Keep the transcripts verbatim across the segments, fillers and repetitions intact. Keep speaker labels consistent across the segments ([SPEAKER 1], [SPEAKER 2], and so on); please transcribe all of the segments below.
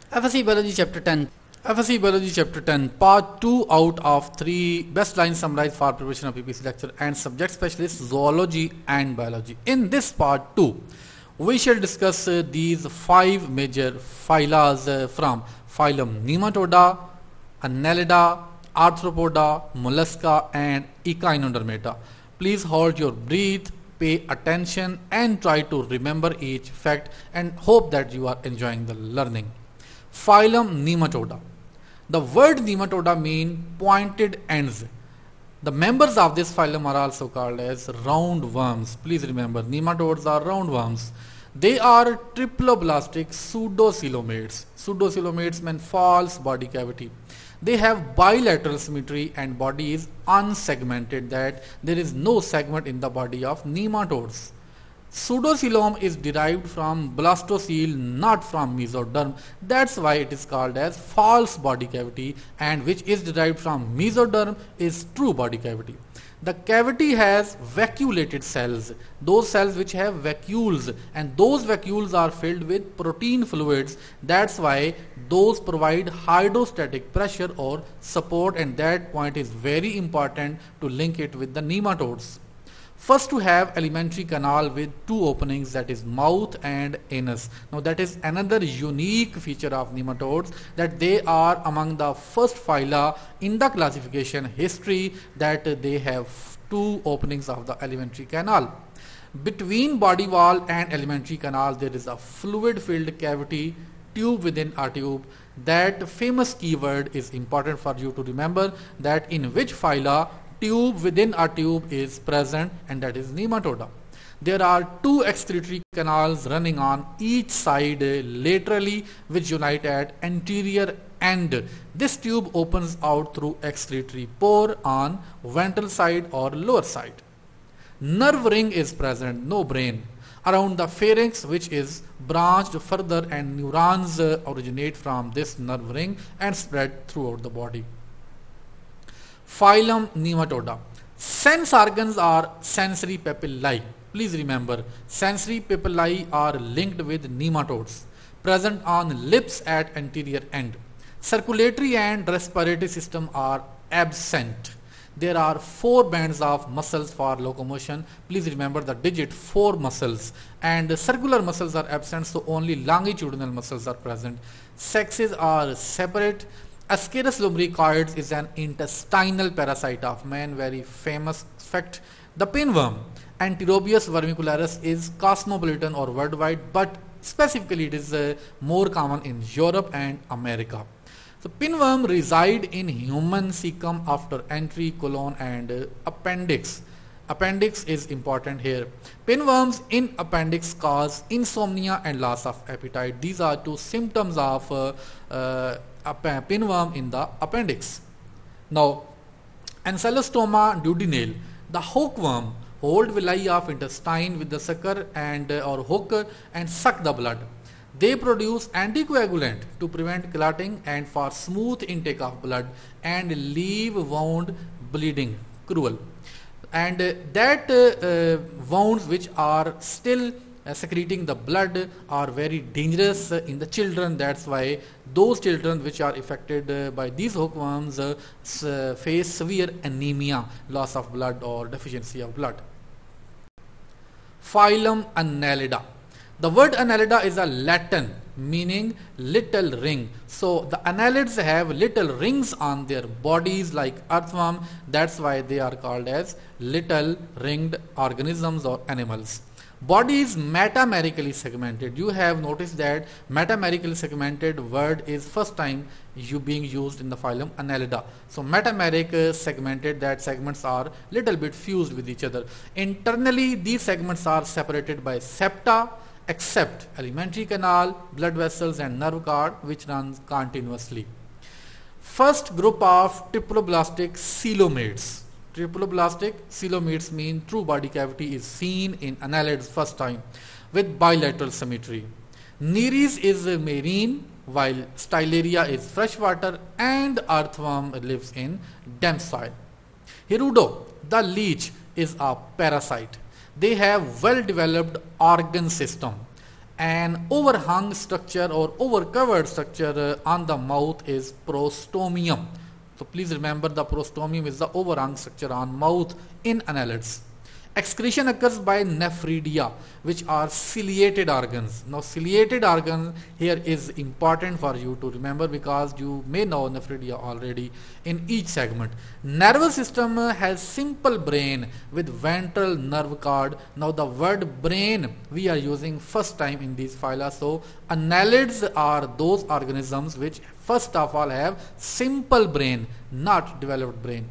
[SPEAKER 1] F S C Biology Chapter ten. F S C Biology Chapter ten, Part two out of three best lines summarized for preparation of P P C lecture and subject specialist Zoology and Biology. In this Part two, we shall discuss uh, these five major phyla uh, from phylum Nematoda, Annelida, Arthropoda, Mollusca and Echinodermata. Please hold your breath, pay attention and try to remember each fact and hope that you are enjoying the learning. Phylum Nematoda. The word nematoda means pointed ends. The members of this phylum are also called as roundworms. Please remember, nematodes are roundworms. They are triploblastic pseudocoelomates. Pseudocoelomates mean false body cavity. They have bilateral symmetry and body is unsegmented, that there is no segment in the body of nematodes. Pseudocoelom is derived from blastocele, not from mesoderm. That's why it is called as false body cavity, and which is derived from mesoderm is true body cavity. The cavity has vacuolated cells, those cells which have vacuoles, and those vacuoles are filled with protein fluids. That's why those provide hydrostatic pressure or support, and that point is very important to link it with the nematodes. First, to have alimentary canal with two openings, that is mouth and anus. Now that is another unique feature of nematodes, that they are among the first phyla in the classification history that they have two openings of the alimentary canal. Between body wall and alimentary canal there is a fluid filled cavity, tube within a tube. That famous keyword is important for you to remember, that in which phyla tube within a tube is present, and that is nematoda. There are two excretory canals running on each side uh, laterally, which unite at anterior end. This tube opens out through excretory pore on ventral side or lower side. Nerve ring is present, no brain, around the pharynx, which is branched further, and neurons uh, originate from this nerve ring and spread throughout the body. Phylum Nematoda. Sense organs are sensory papillae. Please remember, sensory papillae are linked with nematodes, present on lips at anterior end. Circulatory and respiratory system are absent. There are four bands of muscles for locomotion. Please remember the digit four muscles, and circular muscles are absent, so only longitudinal muscles are present. Sexes are separate. Ascaris lumbricoides is an intestinal parasite of man, very famous fact. The pinworm Antirobius vermicularis is cosmopolitan or worldwide, but specifically it is uh, more common in Europe and America. So pinworm reside in human cecum after entry, colon and uh, appendix. Appendix is important here. Pinworms in appendix cause insomnia and loss of appetite. These are two symptoms of uh, uh, a pinworm in the appendix. Now, Ancylostoma duodenale, the hookworm, hold villi of intestine with the sucker and uh, or hook and suck the blood. They produce anticoagulant to prevent clotting and for smooth intake of blood and leave wound bleeding. Cruel. And uh, that uh, uh, wounds which are still uh, secreting the blood are very dangerous uh, in the children. That's why those children which are affected uh, by these hookworms uh, s uh, face severe anemia, loss of blood or deficiency of blood. Phylum Annelida. The word Annelida is a Latin meaning little ring. So the annelids have little rings on their bodies like earthworm. That's why they are called as little ringed organisms or animals. Body is metamerically segmented. You have noticed that metamerically segmented word is first time you being used in the phylum Annelida. So metameric uh, segmented, that segments are little bit fused with each other. Internally these segments are separated by septa, except alimentary canal, blood vessels and nerve cord, which runs continuously. First group of triploblastic coelomates. Triploblastic coelomates mean true body cavity is seen in annelids first time with bilateral symmetry. Nereis is marine, while Styleria is freshwater, and earthworm lives in damp soil. Hirudo, the leech, is a parasite. They have well developed organ system. An overhung structure or overcovered structure uh, on the mouth is prostomium. So please remember, the prostomium is the overhung structure on mouth in annelids. Excretion occurs by nephridia, which are ciliated organs. Now ciliated organ here is important for you to remember, because you may know nephridia already in each segment. Nervous system has simple brain with ventral nerve cord. Now the word brain we are using first time in these phyla. So annelids are those organisms which first of all have simple brain, not developed brain.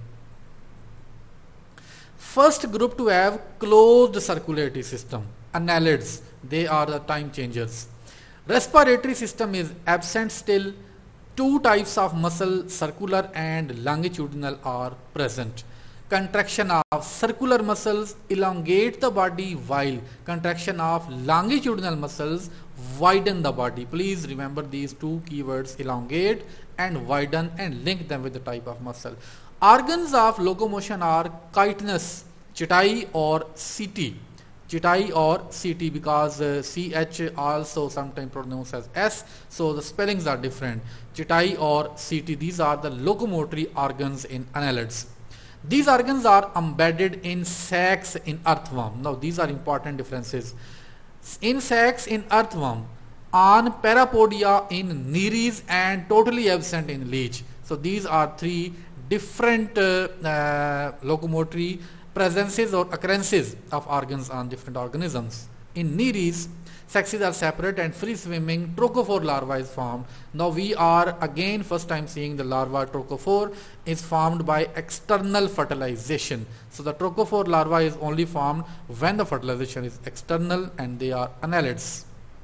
[SPEAKER 1] First group to have closed circulatory system, annelids, they are the time changers. Respiratory system is absent still. Two types of muscle, circular and longitudinal, are present. Contraction of circular muscles elongate the body, while contraction of longitudinal muscles widen the body. Please remember these two keywords, elongate and widen, and link them with the type of muscle. Organs of locomotion are chitinous, chitai or C T. Chitai or C T, because uh, C H also sometimes pronounced as S, so the spellings are different. Chitai or C T, these are the locomotory organs in annelids. These organs are embedded in sacs in earthworm. Now these are important differences. In sacs in earthworm, on parapodia in nereis, and totally absent in leech. So these are three different uh, uh, locomotory presences or occurrences of organs on different organisms. In nereis, sexes are separate and free swimming trochophore larva is formed. Now we are again first time seeing the larva. Trochophore is formed by external fertilization. So the trochophore larva is only formed when the fertilization is external, and they are annelids.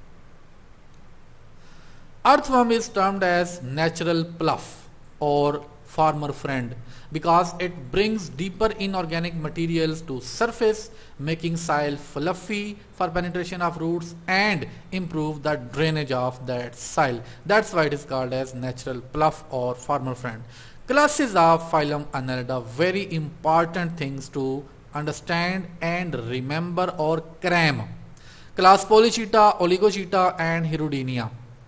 [SPEAKER 1] Earthworm is termed as natural plough or farmer friend, because it brings deeper inorganic materials to surface, making soil fluffy for penetration of roots and improve the drainage of that soil. That's why it is called as natural plough or farmer friend. Classes of phylum Annelida, very important things to understand and remember or cram. Class Polychaeta, Oligochaeta and Hirudinea.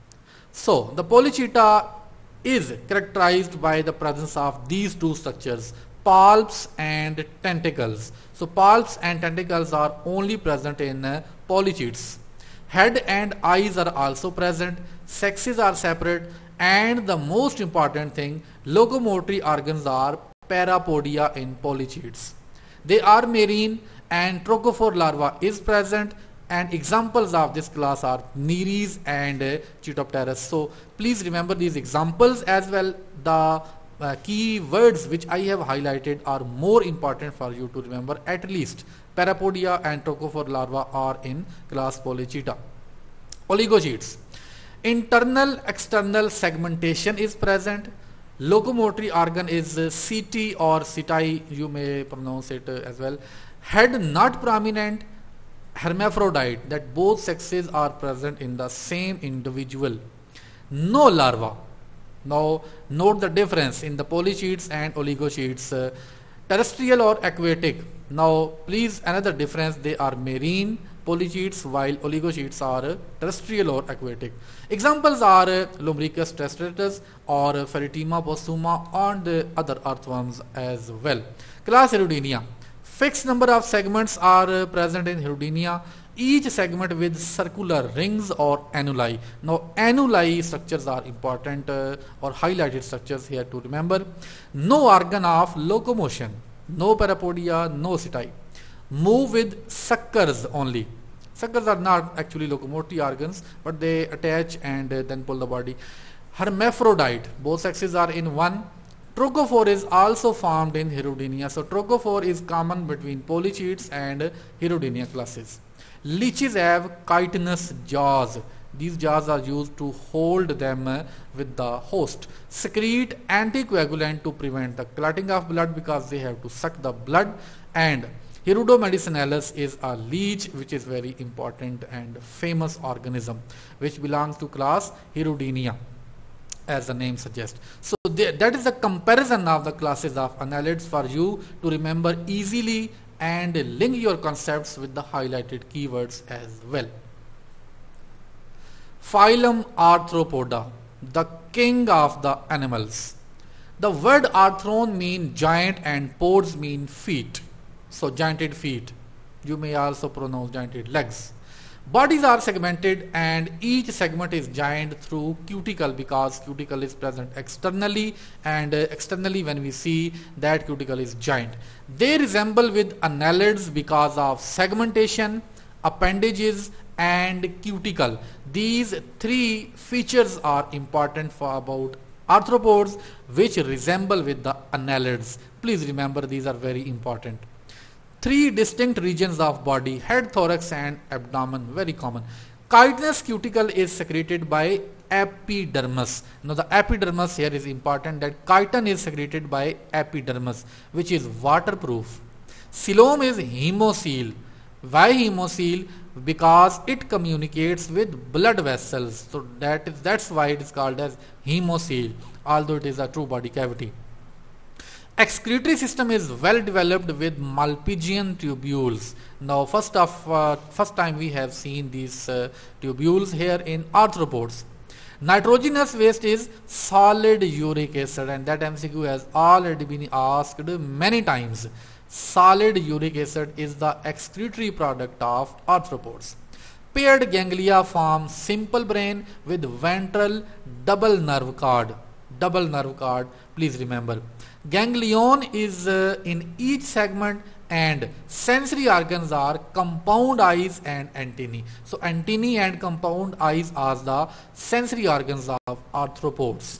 [SPEAKER 1] So the Polychaeta is characterized by the presence of these two structures, palps and tentacles. So palps and tentacles are only present in uh, polychaetes. Head and eyes are also present, sexes are separate, and the most important thing, locomotory organs are parapodia in polychaetes. They are marine, and trochophore larva is present, and examples of this class are nereis and uh, Chaetopteris. So please remember these examples as well. The uh, key words which I have highlighted are more important for you to remember. At least parapodia and trochophore larva are in class Polychaeta. Oligochaetes. Internal external segmentation is present. Locomotory organ is uh, C T or Citai, you may pronounce it uh, as well. Head not prominent. Hermaphrodite, that both sexes are present in the same individual. No larva. Now note the difference in the polychaetes and oligochaetes, uh, terrestrial or aquatic. Now please, another difference, they are marine polychaetes while oligochaetes are uh, terrestrial or aquatic. Examples are uh, Lumbricus terrestrius or uh, Ferritema postuma and uh, other earthworms as well. Class Hirudinea. Fixed number of segments are uh, present in Hirudinea, each segment with circular rings or annuli. Now annuli structures are important uh, or highlighted structures here to remember. No organ of locomotion, no parapodia, no Citai. Move with suckers only. Suckers are not actually locomotory organs, but they attach and uh, then pull the body. Hermaphrodite, both sexes are in one. Trochophore is also formed in Hirudinea. So trochophore is common between polychaetes and Hirudinea classes. Leeches have chitinous jaws. These jaws are used to hold them uh, with the host. Secrete anticoagulant to prevent the clotting of blood, because they have to suck the blood. And Hirudomedicinalis is a leech which is very important and famous organism which belongs to class Hirudinea, as the name suggests. So th that is a comparison of the classes of annelids for you to remember easily and link your concepts with the highlighted keywords as well. Phylum Arthropoda, the king of the animals. The word arthron means giant and pods mean feet. So gianted feet. You may also pronounce gianted legs. Bodies are segmented and each segment is giant through cuticle because cuticle is present externally, and uh, externally when we see that cuticle is giant. They resemble with annelids because of segmentation, appendages and cuticle. These three features are important for about arthropods which resemble with the annelids. Please remember these are very important. Three distinct regions of body: head, thorax and abdomen, very common. Chitinous cuticle is secreted by epidermis. Now the epidermis here is important, that chitin is secreted by epidermis which is waterproof. Coelom is hemocoel. Why hemocoel? Because it communicates with blood vessels. So that is that's why it is called as hemocoel, although it is a true body cavity. Excretory system is well developed with Malpighian tubules. Now first of uh, first time we have seen these uh, tubules here in arthropods. Nitrogenous waste is solid uric acid, and that M C Q has already been asked many times. Solid uric acid is the excretory product of arthropods. Paired ganglia form simple brain with ventral double nerve cord. Double nerve cord, please remember. Ganglion is uh, in each segment, and sensory organs are compound eyes and antennae. So antennae and compound eyes are the sensory organs of arthropods.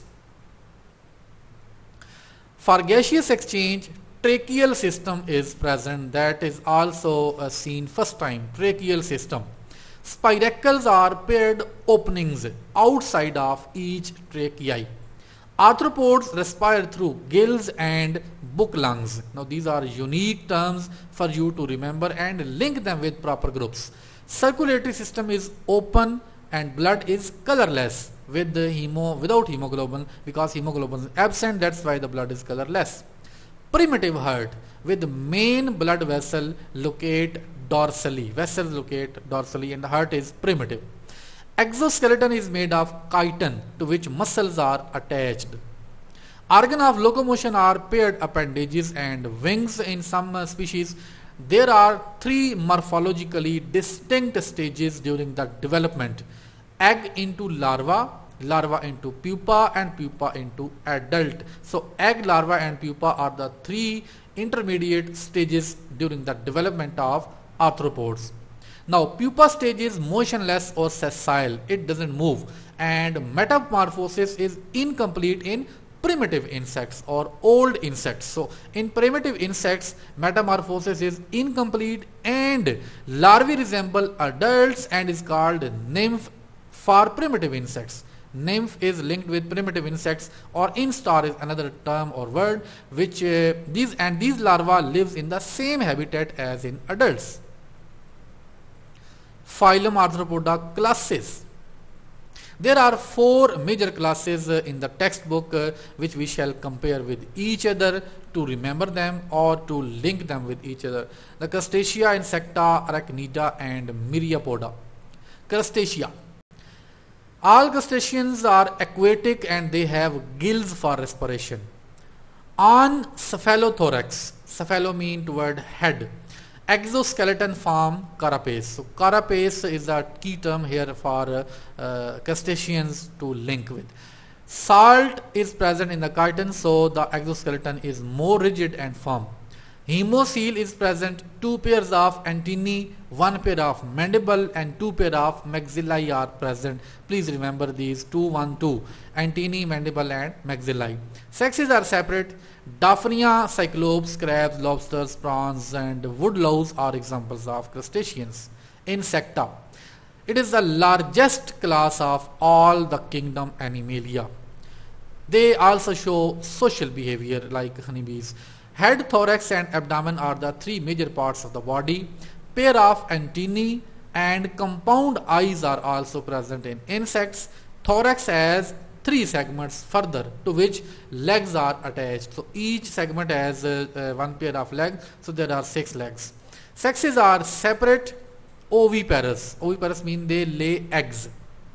[SPEAKER 1] For gaseous exchange, tracheal system is present. That is also uh, seen first time, tracheal system. Spiracles are paired openings outside of each tracheae. Arthropods respire through gills and book lungs. Now these are unique terms for you to remember and link them with proper groups. Circulatory system is open and blood is colorless with the hemo without hemoglobin, because hemoglobin is absent, that's why the blood is colorless. Primitive heart with the main blood vessel locate dorsally. Vessels locate dorsally and the heart is primitive. Exoskeleton is made of chitin to which muscles are attached. Organ of locomotion are paired appendages and wings in some uh, species. There are three morphologically distinct stages during the development: egg into larva, larva into pupa and pupa into adult. So egg, larva and pupa are the three intermediate stages during the development of arthropods. Now pupa stage is motionless or sessile, it doesn't move, and metamorphosis is incomplete in primitive insects or old insects. So in primitive insects metamorphosis is incomplete and larvae resemble adults and is called nymph for primitive insects. Nymph is linked with primitive insects, or instar is another term or word which uh, these and these larvae lives in the same habitat as in adults. Phylum Arthropoda classes. There are four major classes uh, in the textbook uh, which we shall compare with each other to remember them or to link them with each other. The Crustacea, Insecta, Arachnida and Myriapoda. Crustacea. All crustaceans are aquatic and they have gills for respiration. On cephalothorax, cephalo mean toward head. Exoskeleton form carapace. So carapace is a key term here for uh, uh, crustaceans to link with. Salt is present in the chitin, so the exoskeleton is more rigid and firm. Hemocoel is present, two pairs of antennae, one pair of mandible and two pair of maxillae are present. Please remember these two, one, two, antennae, mandible and maxillae. Sexes are separate. Daphnia, cyclops, crabs, lobsters, prawns and woodlouse are examples of crustaceans. Insecta. It is the largest class of all the kingdom Animalia. They also show social behavior like honeybees. Head, thorax and abdomen are the three major parts of the body. Pair of antennae and compound eyes are also present in insects. Thorax has three segments further to which legs are attached. So each segment has uh, uh, one pair of legs, so there are six legs. Sexes are separate. Oviparous. Oviparous mean they lay eggs.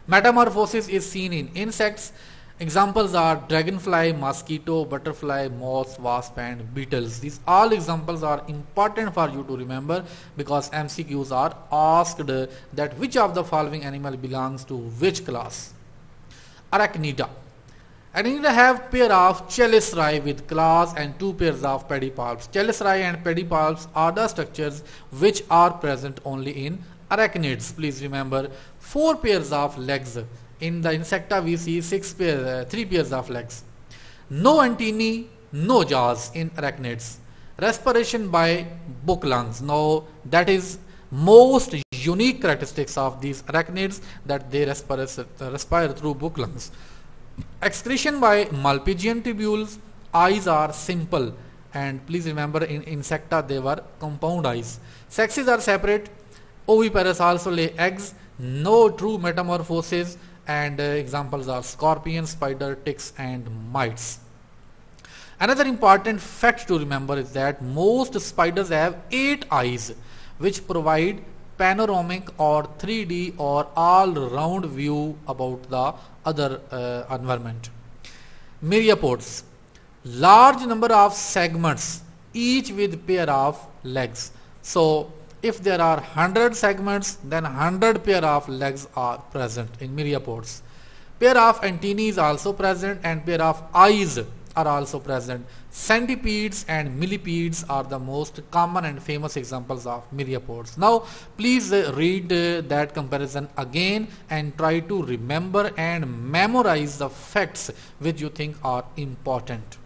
[SPEAKER 1] Metamorphosis is seen in insects. Examples are dragonfly, mosquito, butterfly, moths, wasp and beetles. These all examples are important for you to remember because M C Qs are asked that which of the following animal belongs to which class. Arachnida. Arachnida have pair of chelicerae with claws and two pairs of pedipalps. Chelicerae and pedipalps are the structures which are present only in arachnids. Please remember four pairs of legs. In the insecta we see six pair, uh, three pairs of legs. No antennae, no jaws in arachnids. Respiration by book lungs. Now that is most unique characteristics of these arachnids, that they respire, uh, respire through book lungs. Excretion by Malpighian tubules. Eyes are simple, and please remember in insecta they were compound eyes. Sexes are separate. Oviparous also lay eggs. No true metamorphosis, and uh, examples are scorpions, spider, ticks and mites. Another important fact to remember is that most spiders have eight eyes which provide panoramic or three D or all-round view about the other uh, environment. Myriapods. Large number of segments, each with pair of legs. So if there are one hundred segments, then one hundred pair of legs are present in myriapods. Pair of antennae is also present and pair of eyes are also present. Centipedes and millipedes are the most common and famous examples of myriapods. Now please uh, read uh, that comparison again and try to remember and memorize the facts which you think are important.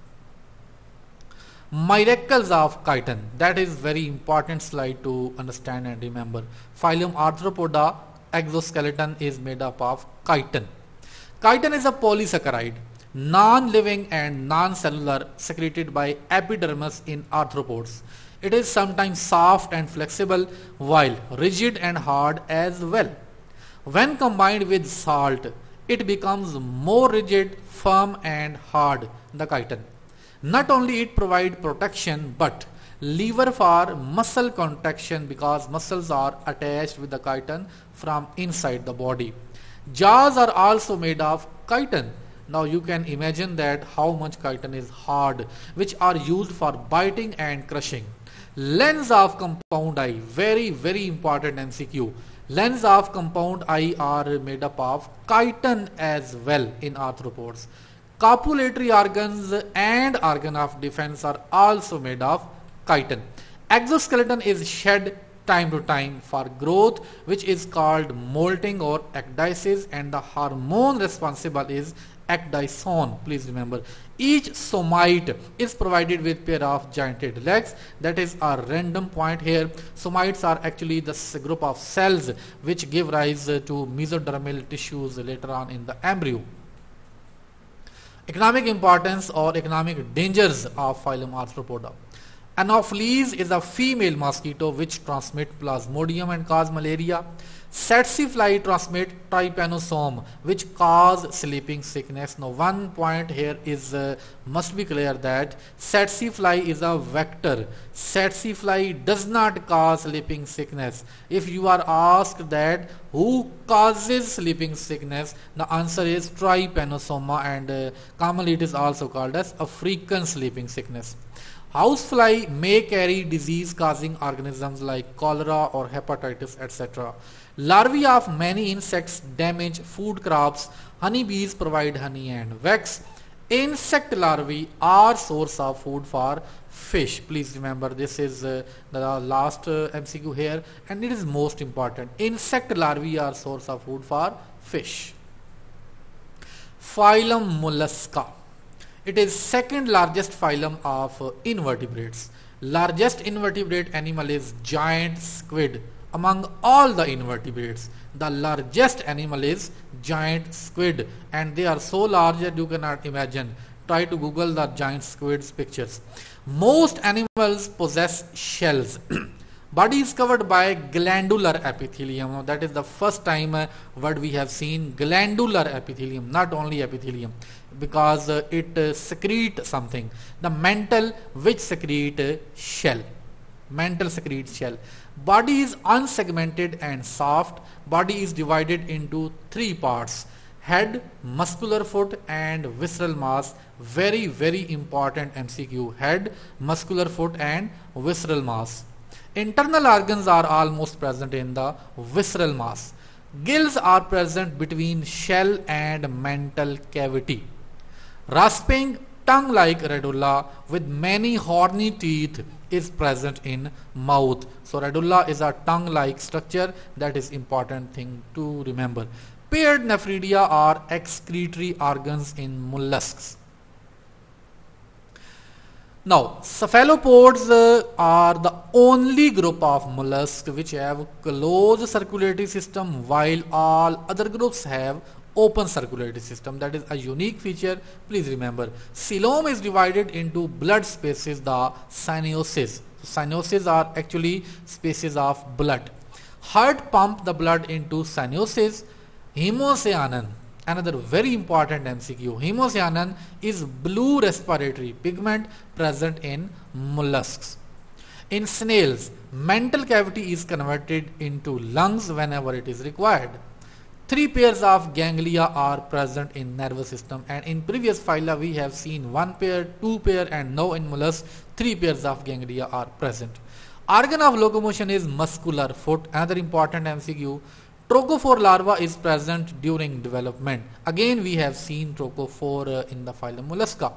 [SPEAKER 1] Miracles of chitin. That is very important slide to understand and remember. Phylum Arthropoda, exoskeleton is made up of chitin. Chitin is a polysaccharide, non-living and non-cellular, secreted by epidermis in arthropods. It is sometimes soft and flexible while rigid and hard as well. When combined with salt, it becomes more rigid, firm and hard, the chitin. Not only it provides protection but lever for muscle contraction because muscles are attached with the chitin from inside the body. Jaws are also made of chitin. Now you can imagine that how much chitin is hard, which are used for biting and crushing. Lens of compound eye, very very important M C Q. Lens of compound eye are made up of chitin as well in arthropods. Copulatory organs and organ of defense are also made of chitin. Exoskeleton is shed time to time for growth, which is called molting or ecdysis, and the hormone responsible is ecdysone. Please remember, each somite is provided with pair of jointed legs. That is a random point here. Somites are actually the group of cells which give rise to mesodermal tissues later on in the embryo. Economic importance or economic dangers of phylum Arthropoda. Anopheles is a female mosquito which transmit plasmodium and cause malaria. Tsetse fly transmit trypanosome which cause sleeping sickness. Now one point here is uh, must be clear that tsetse fly is a vector. Tsetse fly does not cause sleeping sickness. If you are asked that who causes sleeping sickness, the answer is trypanosoma, and uh, commonly it is also called as African sleeping sickness. Housefly may carry disease causing organisms like cholera or hepatitis, et cetera. Larvae of many insects damage food crops. Honeybees provide honey and wax. Insect larvae are source of food for fish. Please remember, this is uh, the last uh, M C Q here, and it is most important. Insect larvae are source of food for fish. Phylum Mollusca. It is second largest phylum of uh, invertebrates. Largest invertebrate animal is giant squid. Among all the invertebrates, the largest animal is giant squid, and they are so large that you cannot imagine. Try to Google the giant squid's pictures. Most animals possess shells. Body is covered by glandular epithelium. Now, that is the first time uh, word we have seen, glandular epithelium, not only epithelium, because uh, it uh, secrete something. The mantle which secrete uh, shell. Mantle secretes shell. Body is unsegmented and soft. Body is divided into three parts: head, muscular foot, and visceral mass. Very, very important M C Q. Head, muscular foot, and visceral mass. Internal organs are almost present in the visceral mass. Gills are present between shell and mental cavity. Rasping tongue-like radula with many horny teeth is present in mouth. So radula is a tongue-like structure. That is important thing to remember. Paired nephridia are excretory organs in mollusks. Now, cephalopods uh, are the only group of mollusks which have closed circulatory system, while all other groups have open circulatory system. That is a unique feature. Please remember, coelom is divided into blood spaces, the synostoces. So, synostoces are actually spaces of blood. Heart pump the blood into synostoces. Hemocyanin, another very important M C Q. Hemocyanin is blue respiratory pigment present in mollusks. In snails, mental cavity is converted into lungs whenever it is required. Three pairs of ganglia are present in nervous system, and in previous phyla we have seen one pair, two pair, and now in mollusks three pairs of ganglia are present. Organ of locomotion is muscular foot. Another important M C Q. Trochophore larva is present during development. Again we have seen trochophore uh, in the phylum Mollusca.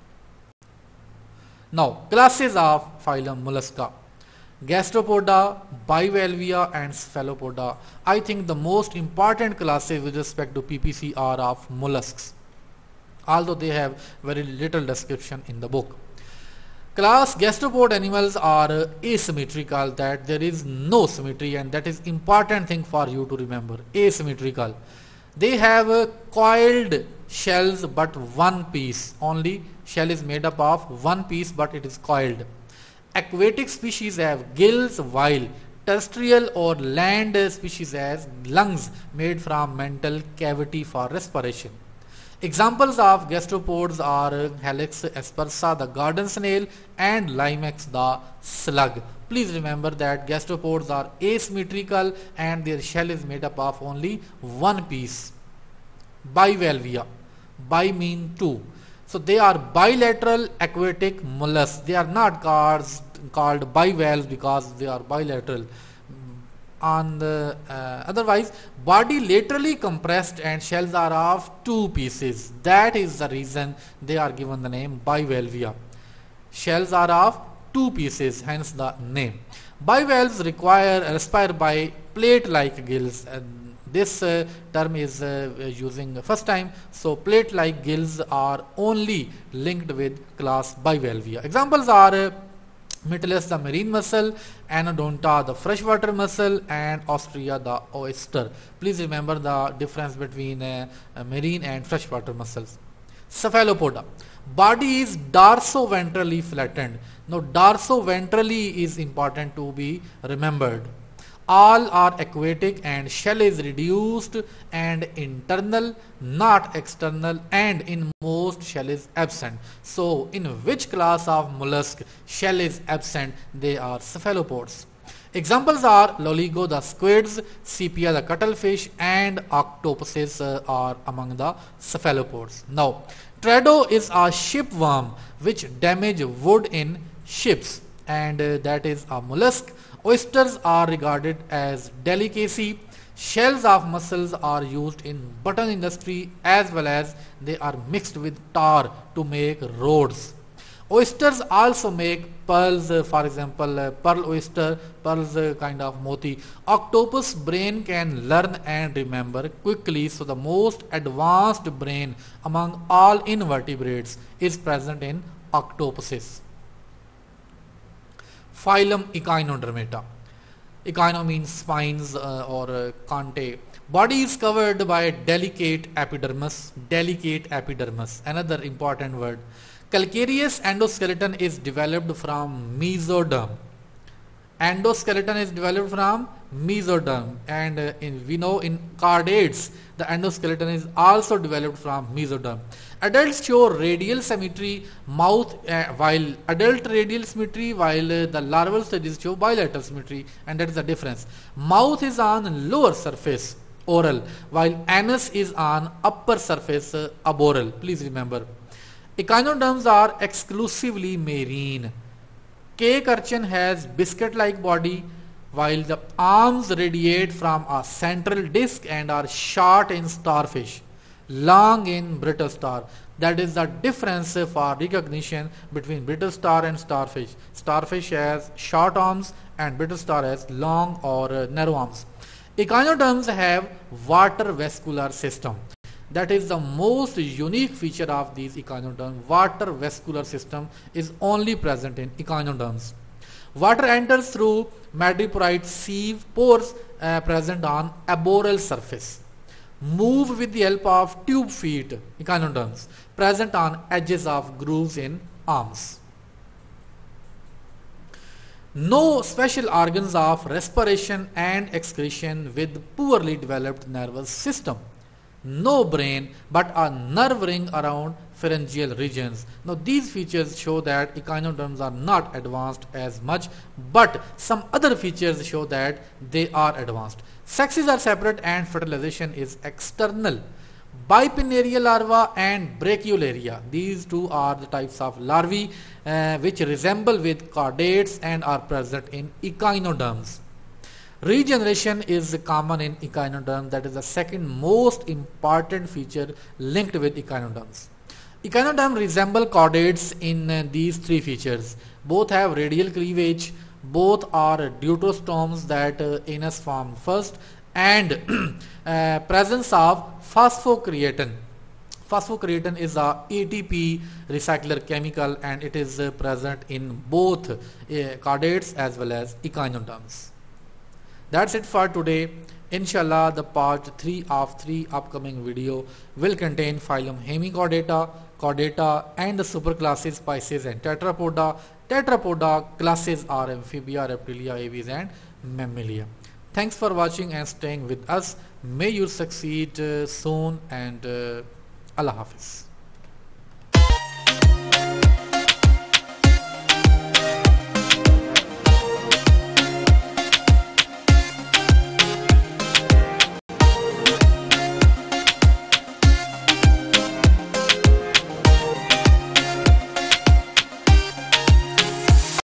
[SPEAKER 1] Now, classes of phylum Mollusca: Gastropoda, Bivalvia, and Cephalopoda. I think the most important classes with respect to P P C are of mollusks, although they have very little description in the book. Class gastropod animals are uh, asymmetrical, that there is no symmetry, and that is important thing for you to remember. Asymmetrical. They have uh, coiled shells but one piece. Only shell is made up of one piece but it is coiled. Aquatic species have gills, while terrestrial or land species has lungs made from mental cavity for respiration. Examples of gastropods are Helix aspersa, the garden snail, and Limex, the slug. Please remember that gastropods are asymmetrical and their shell is made up of only one piece. Bivalvia. Bi mean two. So they are bilateral aquatic mollusks. They are not called, called bivalves because they are bilateral. On the uh, otherwise, body laterally compressed and shells are of two pieces. That is the reason they are given the name bivalvia. Shells are of two pieces, hence the name. Bivalves require respire by plate-like gills. And this uh, term is uh, using first time. So plate-like gills are only linked with class bivalvia. Examples are uh, Mytilus, the marine mussel, Anodonta, the freshwater mussel, and Ostrea, the oyster. Please remember the difference between uh, uh, marine and freshwater mussels. Cephalopoda. Body is dorso-ventrally flattened. Now, dorso-ventrally is important to be remembered. All are aquatic and shell is reduced and internal, not external, and in most shell is absent. So, in which class of mollusk shell is absent? They are cephalopods. Examples are Loligo, the squids, Sepia, the cuttlefish, and octopuses uh, are among the cephalopods. Now, Trado is a shipworm which damage wood in ships, and uh, that is a mollusk. Oysters are regarded as delicacy. Shells of mussels are used in button industry as well as they are mixed with tar to make roads. Oysters also make pearls, uh, for example, uh, pearl oyster, pearls uh, kind of moti. Octopus brain can learn and remember quickly, so the most advanced brain among all invertebrates is present in octopuses. Phylum Echinodermata. Echino means spines uh, or uh, conchae. Body is covered by delicate epidermis. Delicate epidermis. Another important word. Calcareous endoskeleton is developed from mesoderm. Endoskeleton is developed from mesoderm, and uh, in, we know in chordates the endoskeleton is also developed from mesoderm. Adults show radial symmetry, mouth uh, while adult radial symmetry, while uh, the larval stages show bilateral symmetry, and that is the difference. Mouth is on lower surface oral, while anus is on upper surface uh, aboral. Please remember, echinoderms are exclusively marine. Cake urchin has biscuit-like body, while the arms radiate from a central disc and are short in starfish, long in brittle star. That is the difference for recognition between brittle star and starfish. Starfish has short arms and brittle star has long or uh, narrow arms. Echinoderms have water vascular system. That is the most unique feature of these echinoderms. Water vascular system is only present in echinoderms. Water enters through madreporite sieve pores uh, present on aboral surface. Move with the help of tube feet, echinoderms, present on edges of grooves in arms. No special organs of respiration and excretion with poorly developed nervous system. No brain, but a nerve ring around pharyngeal regions. Now these features show that echinoderms are not advanced as much, but some other features show that they are advanced. Sexes are separate and fertilization is external. Bipinnaria larva and brachyolaria, these two are the types of larvae uh, which resemble with chordates and are present in echinoderms. Regeneration is common in echinoderms. That is the second most important feature linked with echinoderms. Echinoderms resemble chordates in uh, these three features. Both have radial cleavage, both are deuterostomes that uh, anus form first, and uh, presence of phosphocreatine. Phosphocreatine is a A T P recycler chemical, and it is uh, present in both uh, chordates as well as echinoderms. That's it for today. Inshallah, the part three of three upcoming video will contain phylum Hemichordata, Chordata, and the superclasses Pisces and Tetrapoda. Tetrapoda classes are Amphibia, Reptilia, Aves, and Mammalia. Thanks for watching and staying with us. May you succeed uh, soon, and uh, Allah Hafiz.